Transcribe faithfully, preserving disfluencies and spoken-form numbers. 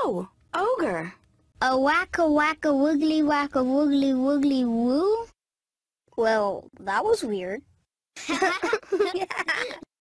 Oh, ogre. A wacka wacka wiggly wacka woogly woogly woo? Well, that was weird.